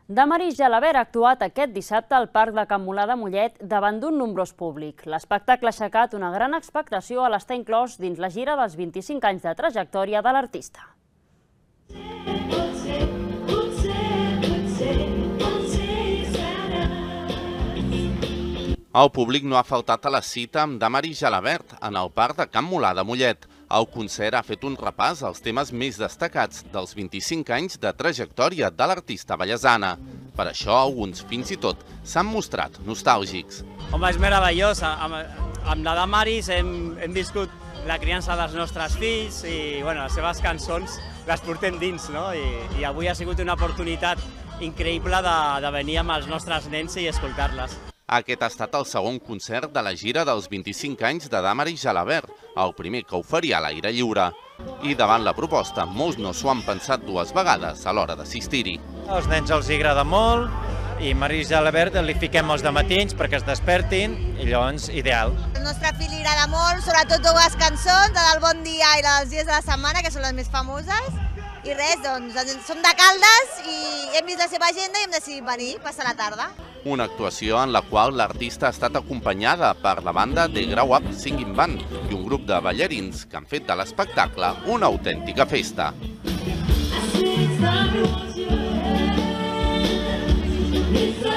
Damaris Gelabert ha actuat aquest dissabte al Parc de Can Mulà de Mollet davant d'un nombrós públic. L'espectacle ha aixecat una gran expectació a l'estar inclòs dins la gira dels 25 anys de trajectòria de l'artista. El públic no ha faltat a la cita amb Damaris Gelabert en el Parc de Can Mulà de Mollet. El concert ha fet un repàs als temes més destacats dels 25 anys de trajectòria de l'artista vallesana. Per això, alguns fins i tot s'han mostrat nostàlgics. Home, és meravellós. Amb la Damaris hem viscut la criança dels nostres fills i les seves cançons les portem dins, no? I avui ha sigut una oportunitat increïble de venir amb els nostres nens i escoltar-les. Aquest ha estat el segon concert de la gira dels 25 anys de Damaris Gelabert, el primer que oferia a l'aire lliure. I davant la proposta, molts no s'ho han pensat dues vegades a l'hora d'assistir-hi. Als nens els agrada molt i Damaris Gelabert li fiquem els dematins perquè es despertin i llavors ideal. Al nostre fill li agrada molt, sobretot dues cançons, la del Bon Dia i la dels Dies de la Setmana, que són les més famoses. I res, doncs, som de Caldes i hem vist la seva agenda i hem decidit venir, passar la tarda. Una actuació en la qual l'artista ha estat acompanyada per la banda The Grow Up Singing Band i un grup de ballarins que han fet de l'espectacle una autèntica festa. I